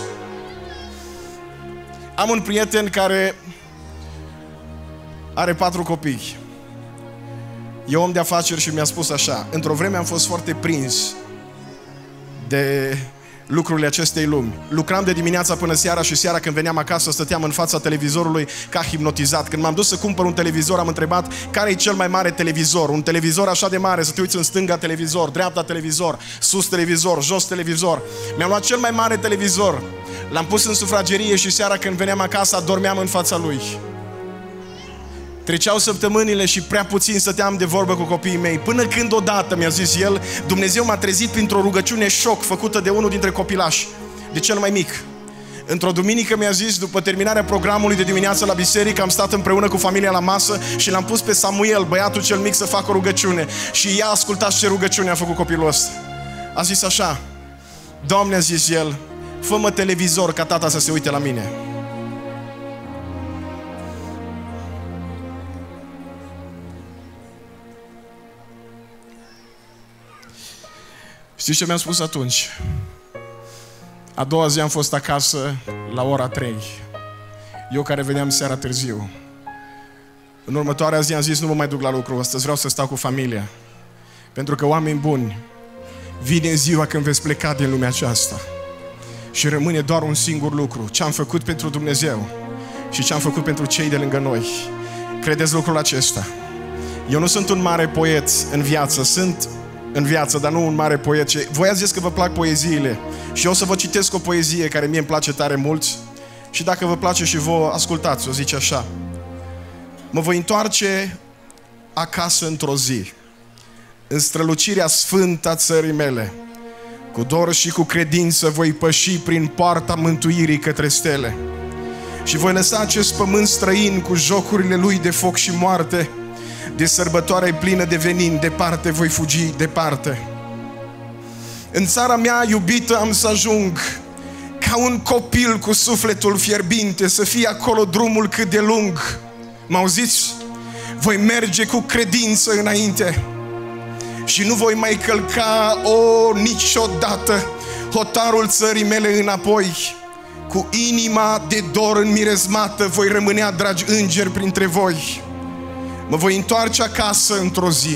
[SPEAKER 1] Am un prieten care are 4 copii. E om de afaceri și mi-a spus așa: într-o vreme am fost foarte prins de lucrurile acestei lumi. Lucram de dimineața până seara și seara când veneam acasă stăteam în fața televizorului ca hipnotizat. Când m-am dus să cumpăr un televizor, am întrebat care e cel mai mare televizor. Un televizor așa de mare, să te uiți în stânga televizor, dreapta televizor, sus televizor, jos televizor. Mi-am luat cel mai mare televizor, l-am pus în sufragerie și seara când veneam acasă adormeam în fața lui. Treceau săptămânile și prea puțin stăteam de vorbă cu copiii mei, până când odată, mi-a zis el, Dumnezeu m-a trezit printr-o rugăciune șoc făcută de unul dintre copilași, de cel mai mic. Într-o duminică mi-a zis, după terminarea programului de dimineață la biserică, am stat împreună cu familia la masă și l-am pus pe Samuel, băiatul cel mic, să facă o rugăciune. Și ia ascultați ce rugăciune a făcut copilul ăsta. A zis așa: Doamne, a zis el, fă-mă televizor ca tata să se uite la mine. Știți ce mi-am spus atunci? A doua zi am fost acasă la ora 3. Eu care veneam seara târziu. În următoarea zi am zis: nu mă mai duc la lucru, astăzi vreau să stau cu familia. Pentru că, oameni buni, vine ziua când veți pleca din lumea aceasta și rămâne doar un singur lucru: ce am făcut pentru Dumnezeu și ce am făcut pentru cei de lângă noi. Credeți lucrul acesta? Eu nu sunt un mare poet în viață, sunt în viață, dar nu un mare poet. Voi ați zis că vă plac poeziile și eu o să vă citesc o poezie care mie îmi place tare mult și dacă vă place și vouă, ascultați, o zice așa: mă voi întoarce acasă într-o zi, în strălucirea sfântă a țării mele, cu dor și cu credință voi păși prin poarta mântuirii către stele și voi lăsa acest pământ străin cu jocurile lui de foc și moarte. De sărbătoare plină de venin, departe voi fugi, departe. În țara mea iubită am să ajung, ca un copil cu sufletul fierbinte, să fie acolo drumul cât de lung. M-auziți? Voi merge cu credință înainte și nu voi mai călca niciodată hotarul țării mele înapoi. Cu inima de dor înmirezmată voi rămânea, dragi îngeri, printre voi. Mă voi întoarce acasă într-o zi,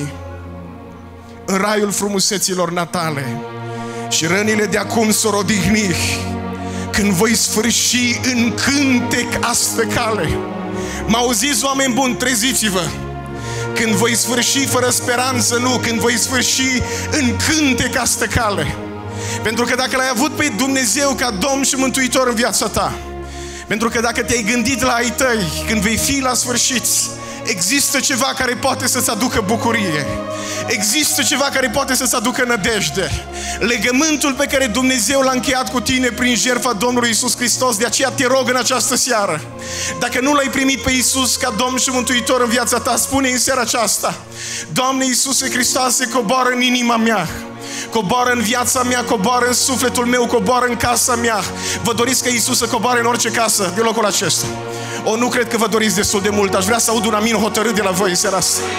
[SPEAKER 1] în raiul frumuseților natale, și rănile de acum s-or odihni, când voi sfârși în cântec astă cale. M-auziți, oameni buni, treziți-vă! Când voi sfârși fără speranță, nu, când voi sfârși în cântec astă cale. Pentru că dacă l-ai avut pe Dumnezeu ca Domn și Mântuitor în viața ta, pentru că dacă te-ai gândit la ai tăi, când vei fi la sfârșit, există ceva care poate să-ți aducă bucurie. Există ceva care poate să-ți aducă nădejde. Legământul pe care Dumnezeu l-a încheiat cu tine prin jertfa Domnului Iisus Hristos. De aceea te rog în această seară, dacă nu l-ai primit pe Iisus ca Domn și Mântuitor în viața ta, spune în seara aceasta: Doamne Iisuse Hristoase, coboară în inima mea, coboară în viața mea, coboară în sufletul meu, coboară în casa mea. Vă doriți ca Iisus să coboare în orice casă de locul acesta? Nu cred că vă doriți destul de mult. Aș vrea să aud un amin hotărât de la voi în seara asta.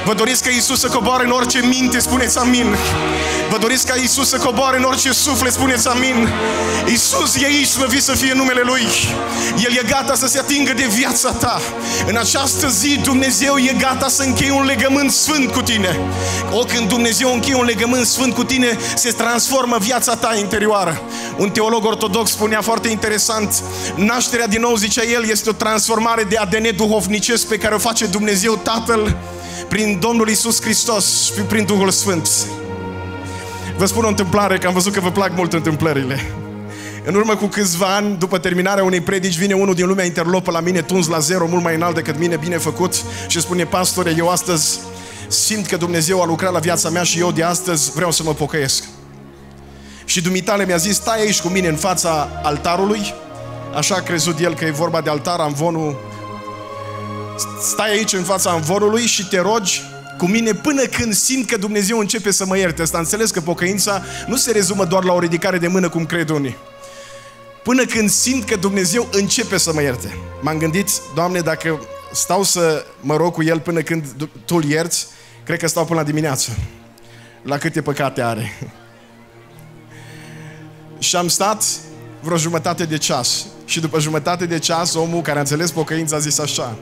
[SPEAKER 1] Vă doriți ca Iisus să coboare în orice minte? Spuneți amin. Vă doriți ca Iisus să coboare în orice suflet? Spuneți amin. Iisus e aici, slăvit să fie numele Lui. El e gata să se atingă de viața ta. În această zi Dumnezeu e gata să încheie un legământ sfânt cu tine. Când Dumnezeu încheie un legământ sfânt cu tine, se transformă viața ta interioară. Un teolog ortodox spunea foarte interesant: nașterea din nou, zicea el, este o transformare de ADN duhovnicesc pe care o face Dumnezeu Tatăl prin Domnul Iisus Hristos și prin Duhul Sfânt. Vă spun o întâmplare, că am văzut că vă plac mult întâmplările. În urmă cu câțiva ani, după terminarea unei predici, vine unul din lumea interlopă la mine, tuns la zero, mult mai înalt decât mine, bine făcut, și spune: pastore, eu astăzi simt că Dumnezeu a lucrat la viața mea și eu de astăzi vreau să mă pocăiesc. Și dumitale mi-a zis: stai aici cu mine în fața altarului. Așa a crezut el că e vorba de altar, amvonul. Stai aici în fața amvorului și te rogi cu mine până când simt că Dumnezeu începe să mă ierte. Asta înțeles că pocăința nu se rezumă doar la o ridicare de mână, cum cred unii. Până când simt că Dumnezeu începe să mă ierte. M-am gândit: Doamne, dacă stau să mă rog cu El până când Tu îl ierți, cred că stau până la dimineață. La câte păcate are. Și am stat vreo jumătate de ceas. Și după jumătate de ceas, omul care a înțeles pocăința a zis așa: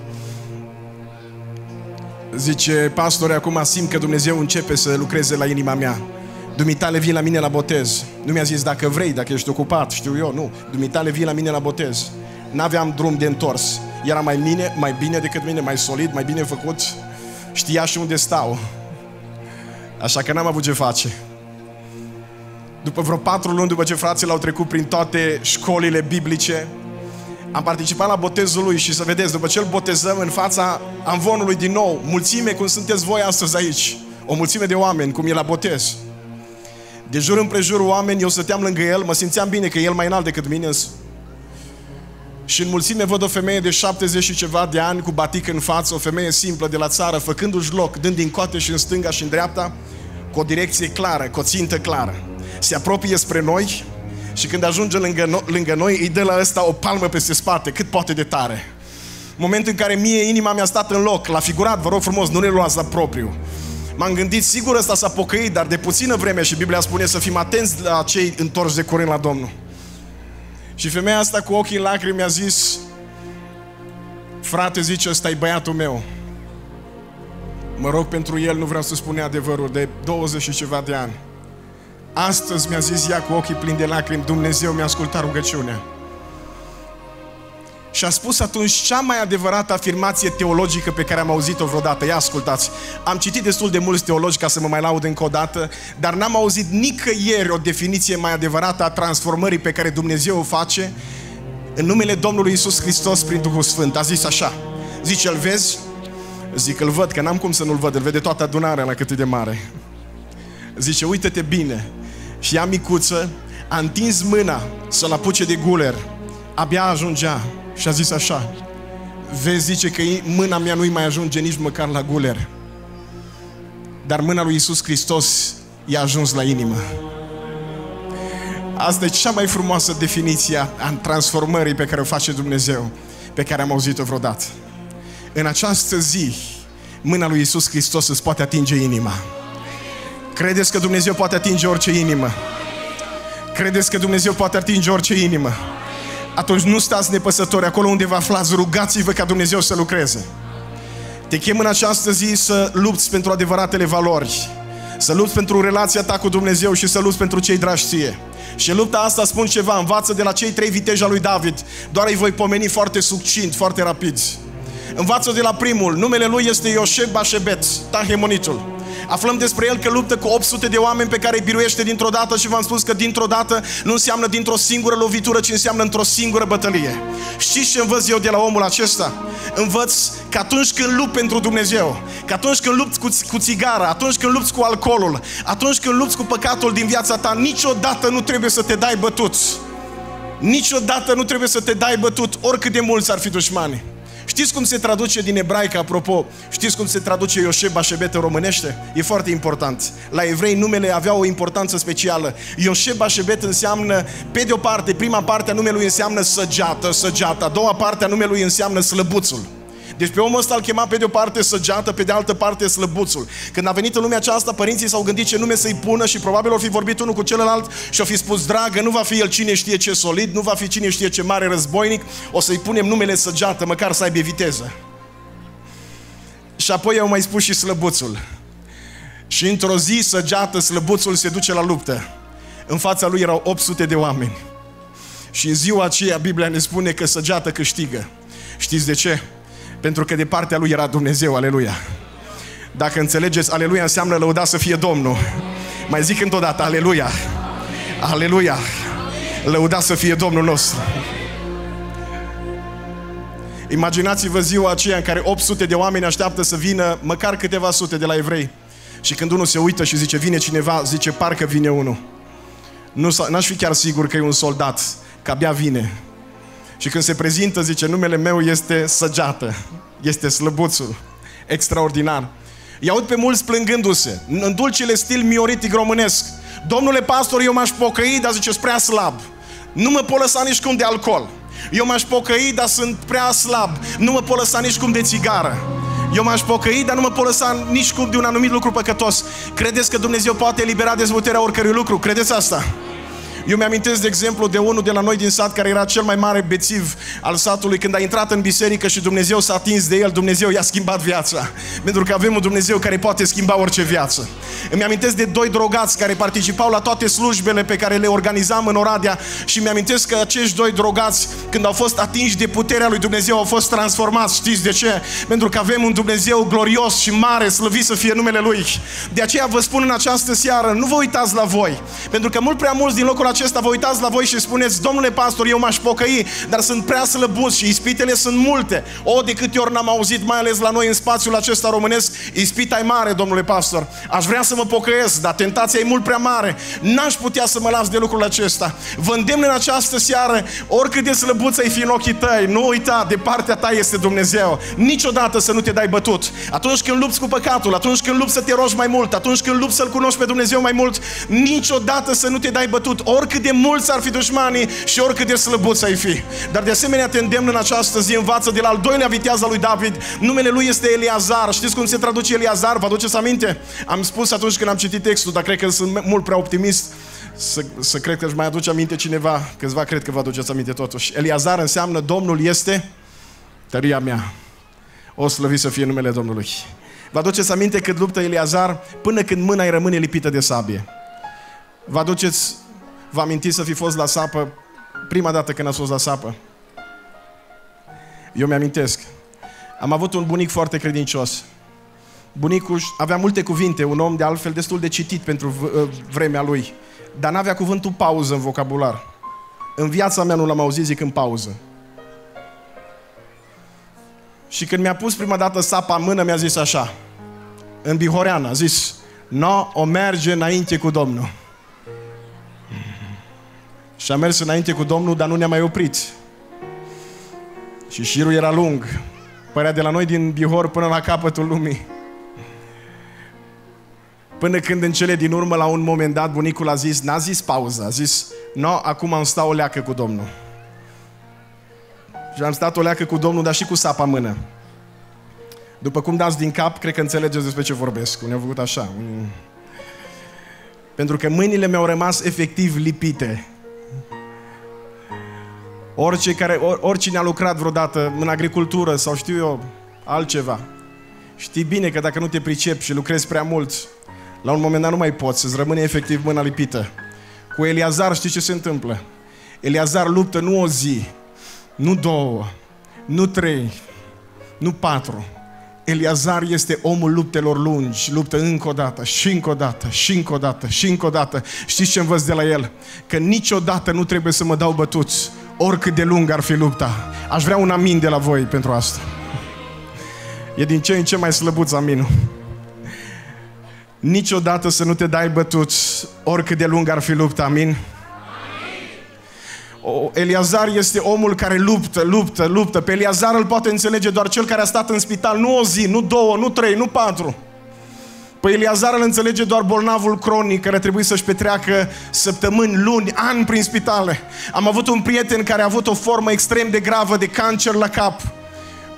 [SPEAKER 1] zice, pastore, acum simt că Dumnezeu începe să lucreze la inima mea. Dumitale vii la mine la botez. Nu mi-a zis dacă vrei, dacă ești ocupat, știu eu, nu. Dumitale vii la mine la botez. N-aveam drum de întors. Era mai bine decât mine, mai solid, mai bine făcut. Știa și unde stau. Așa că n-am avut ce face. După vreo 4 luni, după ce frații l-au trecut prin toate școlile biblice, am participat la botezul lui și să vedeți, după ce îl botezăm în fața amvonului din nou, mulțime cum sunteți voi astăzi aici, o mulțime de oameni, cum e la botez. De jur împrejur oameni, eu stăteam lângă el, mă simțeam bine că el mai înalt decât mine. Și în mulțime văd o femeie de 70 și ceva de ani, cu batic în față, o femeie simplă de la țară, făcându-și loc, dând din coate și în stânga și în dreapta, cu o direcție clară, cu o țintă clară. Se apropie spre noi și când ajunge lângă noi, îi dă la ăsta o palmă peste spate, cât poate de tare. Moment în care mie inima mi-a stat în loc, la figurat, vă rog frumos, nu ne luați la propriu. M-am gândit, sigur ăsta s-a pocăit, dar de puțină vreme, și Biblia spune să fim atenți la cei întorși de curând la Domnul. Și femeia asta cu ochii în lacrimi mi-a zis: frate, zice, ăsta e băiatul meu. Mă rog pentru el, nu vreau să spun adevărul, de 20 și ceva de ani. Astăzi, mi-a zis ea cu ochii plini de lacrimi, Dumnezeu mi-a ascultat rugăciunea. Și a spus atunci cea mai adevărată afirmație teologică pe care am auzit-o vreodată. Ia ascultați, am citit destul de mulți teologi ca să mă mai laud încă o dată, dar n-am auzit nicăieri o definiție mai adevărată a transformării pe care Dumnezeu o face în numele Domnului Iisus Hristos prin Duhul Sfânt. A zis așa, zice, îl vezi? Zic, îl văd, că n-am cum să nu-l văd, îl vede toată adunarea la cât e de mare. Zice, uită-te bine. Și ea micuță a întins mâna să-l apuce de guler. Abia ajungea și a zis așa, vezi, zice, că mâna mea nu-i mai ajunge nici măcar la guler, dar mâna lui Iisus Hristos i-a ajuns la inimă. Asta e cea mai frumoasă definiție a transformării pe care o face Dumnezeu, pe care am auzit-o vreodată. În această zi, mâna lui Iisus Hristos îți poate atinge inima. Credeți că Dumnezeu poate atinge orice inimă? Credeți că Dumnezeu poate atinge orice inimă? Atunci nu stați nepăsători acolo unde vă aflați, rugați-vă ca Dumnezeu să lucreze. Te chem în această zi să lupți pentru adevăratele valori, să lupți pentru relația ta cu Dumnezeu și să lupți pentru cei dragi ție. Și în lupta asta spun ceva, învață de la cei 3 viteji al lui David, doar îi voi pomeni foarte succint, foarte rapid. Învață de la primul, numele lui este Iosheb-Bașebet, Tahemonitul. Aflăm despre el că luptă cu 800 de oameni pe care îi biruiește dintr-o dată și v-am spus că dintr-o dată nu înseamnă dintr-o singură lovitură, ci înseamnă într-o singură bătălie. Știți ce învăț eu de la omul acesta? Învăț că atunci când lupți pentru Dumnezeu, că atunci când lupți cu țigara, atunci când lupți cu alcoolul, atunci când lupți cu păcatul din viața ta, niciodată nu trebuie să te dai bătut. Niciodată nu trebuie să te dai bătut, oricât de mulți ar fi dușmani. Știți cum se traduce din ebraică, apropo? Știți cum se traduce Iosheb-Bașebet în românește? E foarte important. La evrei numele avea o importanță specială. Iosheb-Bașebet înseamnă, pe de o parte, prima parte a numelui înseamnă săgeată, săgeata. A doua parte a numelui înseamnă slăbuțul. Deci pe omul ăsta îl chema pe de o parte săgeată, pe de altă parte slăbuțul. Când a venit în lumea aceasta, părinții s-au gândit ce nume să-i pună și probabil au fi vorbit unul cu celălalt și au fi spus: dragă, nu va fi el cine știe ce solid, nu va fi cine știe ce mare războinic, o să-i punem numele Săgeată, măcar să aibă viteză. Și apoi au mai spus și slăbuțul. Și într-o zi, Săgeată, slăbuțul, se duce la luptă. În fața lui erau 800 de oameni. Și în ziua aceea Biblia ne spune că Săgeată câștigă. Știți de ce? Pentru că de partea lui era Dumnezeu, aleluia. Dacă înțelegeți, aleluia înseamnă lăudat să fie Domnul. Mai zic încă o dată, aleluia. Aleluia. Lăudat să fie Domnul nostru. Imaginați-vă ziua aceea în care 800 de oameni așteaptă să vină măcar câteva sute de la evrei. Și când unul se uită și zice: vine cineva, zice: parcă vine unul. N-aș fi chiar sigur că e un soldat, că abia vine. Și când se prezintă, zice: numele meu este Săgeată, este slăbuțul. Extraordinar. I-aud pe mulți plângându-se, în dulcele stil mioritic românesc: domnule pastor, eu m-aș pocăi, dar zice, sunt prea slab. Nu mă pot lăsa nici cum de alcool. Eu m-aș pocăi, dar sunt prea slab. Nu mă pot lăsa nici cum de țigară. Eu m-aș pocăi, dar nu mă pot lăsa nici cum de un anumit lucru păcătos. Credeți că Dumnezeu poate elibera dezvoltarea oricărui lucru? Credeți asta? Eu mi-amintesc de exemplu de unul de la noi din sat care era cel mai mare bețiv al satului. Când a intrat în biserică și Dumnezeu s-a atins de el, Dumnezeu i-a schimbat viața. Pentru că avem un Dumnezeu care poate schimba orice viață. Îmi amintesc de 2 drogați care participau la toate slujbele pe care le organizam în Oradea. Și mi-amintesc că acești 2 drogați, când au fost atinși de puterea lui Dumnezeu, au fost transformați. Știți de ce? Pentru că avem un Dumnezeu glorios și mare, slăvit să fie numele Lui. De aceea vă spun în această seară, nu vă uitați la voi. Pentru că mult prea mulți din locul acesta vă uitați la voi și spuneți: domnule pastor, eu m-aș pocăi, dar sunt prea slăbuț și ispitele sunt multe. De câte ori n-am auzit, mai ales la noi în spațiul acesta românesc: ispita e mare, domnule pastor. Aș vrea să mă pocăiesc, dar tentația e mult prea mare. N-aș putea să mă las de lucrul acesta. Vă îndemn în această seară, oricât de slăbuț ai fi în ochii tăi, nu uita, de partea ta este Dumnezeu. Niciodată să nu te dai bătut. Atunci când lupți cu păcatul, atunci când lupți să te rogi mai mult, atunci când lupți să-L cunoști pe Dumnezeu mai mult, niciodată să nu te dai bătut. Oricât de mulți ar fi dușmanii și oricât de slăbuți ai fi. Dar de asemenea te îndemn în această zi, învață de la al 2-lea viteaz al lui David. Numele lui este Eliazar. Știți cum se traduce Eliazar? Vă aduceți aminte? Am spus atunci când am citit textul, dar cred că sunt mult prea optimist să cred că își mai aduce aminte cineva. Câțiva cred că vă aduceți aminte totuși. Eliazar înseamnă Domnul este tăria mea. O slăvit să fie numele Domnului. Vă aduceți aminte cât luptă Eliazar până când mâna îi rămâne lipită de sabie. Vă amintiți să fi fost la sapă prima dată când ați fost la sapă? Eu mi-amintesc. Am avut un bunic foarte credincios. Bunicul avea multe cuvinte, un om de altfel destul de citit pentru vremea lui, dar n-avea cuvântul pauză în vocabular. În viața mea nu l-am auzit zicând pauză. Și când mi-a pus prima dată sapa în mână, mi-a zis așa, în bihoreană, a zis: o merge înainte cu Domnul. Și a mers înainte cu Domnul, dar nu ne-a mai oprit. Și șirul era lung. Părea de la noi din Bihor până la capătul lumii. Până când în cele din urmă, la un moment dat, bunicul a zis, n-a zis pauză, a zis: acum am stat o leacă cu Domnul. Și am stat o leacă cu Domnul, dar și cu sapa în mână. După cum dați din cap, cred că înțelegeți despre ce vorbesc. Unii au făcut așa. Pentru că mâinile mi-au rămas efectiv lipite. Oricine a lucrat vreodată în agricultură sau știu eu altceva, știi bine că dacă nu te pricepi și lucrezi prea mult, la un moment dat nu mai poți, îți rămâne efectiv mâna lipită. Cu Eliazar știi ce se întâmplă? Eliazar luptă nu o zi, nu 2, nu 3, nu 4. Eliazar este omul luptelor lungi, luptă încă o dată, și încă o dată, și încă o dată, și încă o dată. Știți ce învăț de la el? Că niciodată nu trebuie să mă dau bătuți, oricât de lung ar fi lupta. Aș vrea un amin de la voi pentru asta. E din ce în ce mai slăbuț aminul. Niciodată să nu te dai bătuți, oricât de lung ar fi lupta, amin? Eliazar este omul care luptă. Pe Eliazar îl poate înțelege doar cel care a stat în spital, nu o zi, nu 2, nu 3, nu 4. Pe Eliazar îl înțelege doar bolnavul cronic care trebuie să-și petreacă săptămâni, luni, ani prin spitale. Am avut un prieten care a avut o formă extrem de gravă de cancer la cap.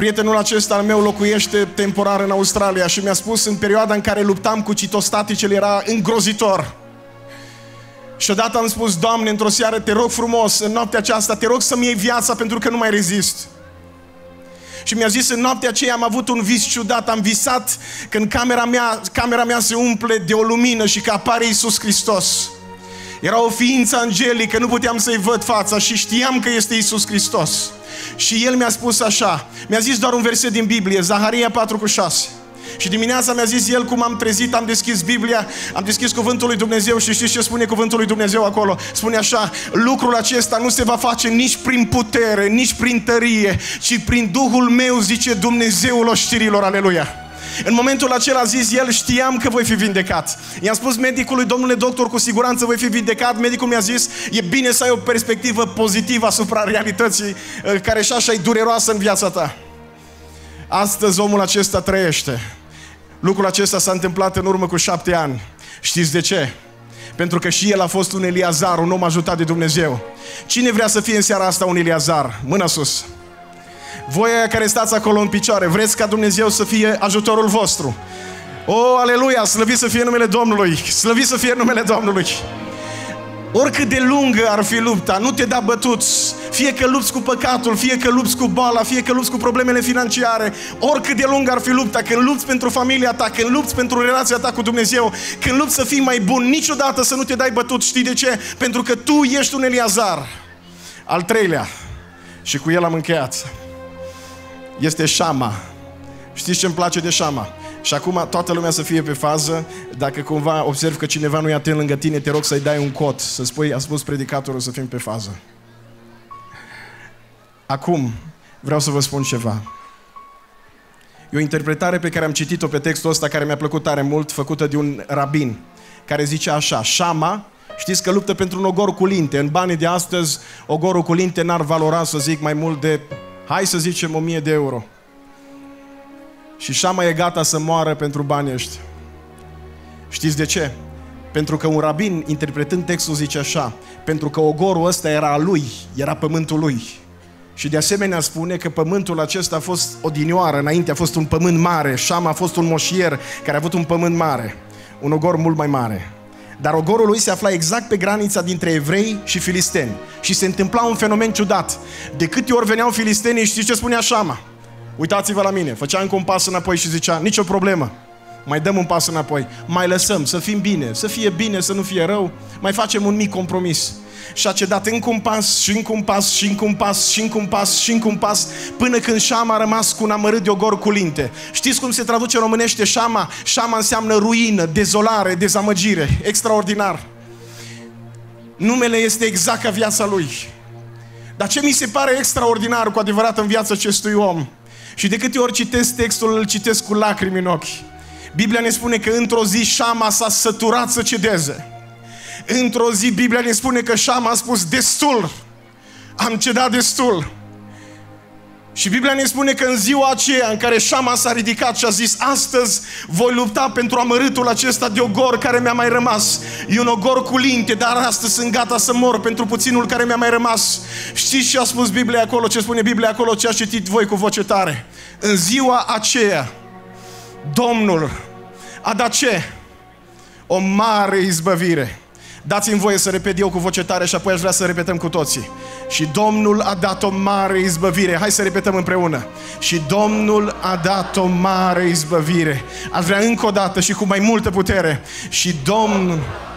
[SPEAKER 1] Prietenul acesta al meu locuiește temporar în Australia și mi-a spus în perioada în care luptam cu citostaticele era îngrozitor. Și odată am spus: Doamne, într-o seară te rog frumos, în noaptea aceasta te rog să-mi iei viața pentru că nu mai rezist. Și mi-a zis: în noaptea aceea am avut un vis ciudat, am visat că în camera mea se umple de o lumină și că apare Iisus Hristos. Era o ființă angelică, nu puteam să-i văd fața și știam că este Iisus Hristos. Și El mi-a spus așa, mi-a zis doar un verset din Biblie, Zaharia 4:6. Și dimineața mi-a zis El, cum am trezit, am deschis Biblia, am deschis Cuvântul lui Dumnezeu și știți ce spune Cuvântul lui Dumnezeu acolo? Spune așa: lucrul acesta nu se va face nici prin putere, nici prin tărie, ci prin Duhul meu, zice Dumnezeul oștirilor, aleluia. În momentul acela a zis El: știam că voi fi vindecat. I-am spus medicului: domnule doctor, cu siguranță voi fi vindecat. Medicul mi-a zis: e bine să ai o perspectivă pozitivă asupra realității care și așa e dureroasă în viața ta. Astăzi omul acesta trăiește. Lucrul acesta s-a întâmplat în urmă cu 7 ani. Știți de ce? Pentru că și el a fost un Eliazar, un om ajutat de Dumnezeu. Cine vrea să fie în seara asta un Eliazar? Mâna sus. Voi care stați acolo în picioare, vreți ca Dumnezeu să fie ajutorul vostru? O, aleluia, slăvit să fie numele Domnului, slăvit să fie numele Domnului. Oricât de lungă ar fi lupta, nu te da bătut. Fie că lupți cu păcatul, fie că lupți cu boala, fie că lupți cu problemele financiare. Oricât de lungă ar fi lupta, când lupți pentru familia ta, când lupți pentru relația ta cu Dumnezeu, când lupți să fii mai bun, niciodată să nu te dai bătut. Știi de ce? Pentru că tu ești un Eliazar. Al treilea, și cu el am încheiat, este Șama. Știți ce îmi place de Șama? Și acum toată lumea să fie pe fază. Dacă cumva observi că cineva nu e atent lângă tine, te rog să-i dai un cod, să spui: a spus predicatorul să fim pe fază. Acum vreau să vă spun ceva. E o interpretare pe care am citit-o pe textul ăsta, care mi-a plăcut tare mult, făcută de un rabin, care zice așa: Șama, știți că luptă pentru un ogor cu linte. În banii de astăzi, ogorul cu linte n-ar valora, să zic, mai mult de, hai să zicem, 1000 de euro. Și Șama e gata să moară pentru banii ăștia. Știți de ce? Pentru că un rabin, interpretând textul, zice așa: pentru că ogorul ăsta era al lui, era pământul lui. Și de asemenea spune că pământul acesta a fost odinioară, înainte a fost un pământ mare. Șama a fost un moșier care a avut un pământ mare, un ogor mult mai mare. Dar ogorul lui se afla exact pe granița dintre evrei și filisteni. Și se întâmpla un fenomen ciudat. De câte ori veneau filistenii, știți ce spunea Șama? Uitați-vă la mine, făcea încă un pas înapoi și zicea: nicio problemă, mai dăm un pas înapoi, mai lăsăm, să fim bine, să fie bine, să nu fie rău, mai facem un mic compromis. Și a cedat încă un pas, și încă un pas, și încă un pas, și încă un pas, și încă un pas, până când Șama a rămas cu un amărât de ogor cu linte. Știți cum se traduce în românește Șama? Șama înseamnă ruină, dezolare, dezamăgire. Extraordinar. Numele este exact ca viața lui. Dar ce mi se pare extraordinar cu adevărat în viața acestui om, și de câte ori citesc textul, îl citesc cu lacrimi în ochi. Biblia ne spune că într-o zi Șama s-a săturat să cedeze. Într-o zi Biblia ne spune că Șama a spus: destul, am cedat destul. Și Biblia ne spune că în ziua aceea în care Șama s-a ridicat și a zis: astăzi voi lupta pentru amărâtul acesta de ogor care mi-a mai rămas. E un ogor cu linte, dar astăzi sunt gata să mor pentru puținul care mi-a mai rămas. Știți ce a spus Biblia acolo? Ce spune Biblia acolo? Ce a citit voi cu voce tare? În ziua aceea Domnul a dat ce? O mare izbăvire. Dați-mi voie să repet eu cu voce tare și apoi aș vrea să repetăm cu toții. Și Domnul a dat o mare izbăvire. Hai să repetăm împreună. Și Domnul a dat o mare izbăvire. Aș vrea încă o dată și cu mai multă putere. Și Domnul...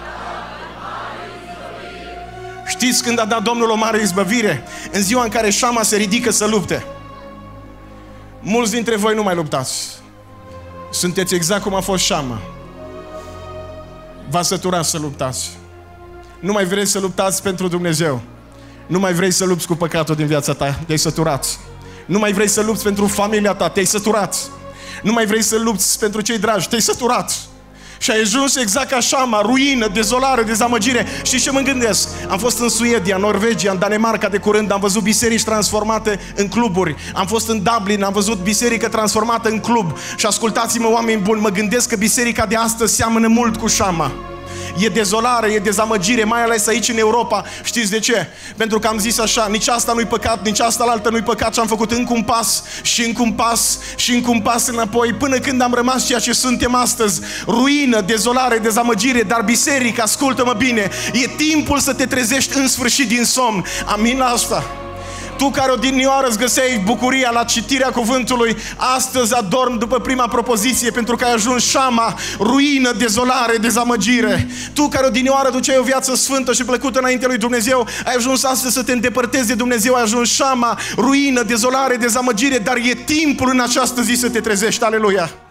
[SPEAKER 1] Știți când a dat Domnul o mare izbăvire? În ziua în care Șama se ridică să lupte. Mulți dintre voi nu mai luptați. Sunteți exact cum a fost Șama. V-ați săturat să luptați. Nu mai vreți să luptați pentru Dumnezeu. Nu mai vrei să lupți cu păcatul din viața ta, te-ai săturat. Nu mai vrei să lupți pentru familia ta, te-ai săturat. Nu mai vrei să lupți pentru cei dragi, te-ai săturat. Și ai ajuns exact ca Șama, ruină, dezolare, dezamăgire. Știi ce mă gândesc? Am fost în Suedia, în Norvegia, în Danemarca de curând, am văzut biserici transformate în cluburi. Am fost în Dublin, am văzut biserică transformată în club. Și ascultați-mă, oameni buni, mă gândesc că biserica de astăzi seamănă mult cu Șama. e dezolare, e dezamăgire, mai ales aici în Europa. Știți de ce? Pentru că am zis așa, nici asta nu-i păcat, nici asta la altă nu-i păcat și am făcut încă un pas și încă un pas și încă un pas înapoi, până când am rămas ceea ce suntem astăzi: ruină, dezolare, dezamăgire. Dar biserică, ascultă-mă bine, e timpul să te trezești în sfârșit din somn. Amin la asta? Tu care odinioară îți găseai bucuria la citirea cuvântului, astăzi adormi după prima propoziție, pentru că ai ajuns șama, ruină, dezolare, dezamăgire. Tu care odinioară duceai o viață sfântă și plăcută înaintea lui Dumnezeu, ai ajuns astăzi să te îndepărtezi de Dumnezeu, ai ajuns șama, ruină, dezolare, dezamăgire, dar e timpul în această zi să te trezești. Aleluia!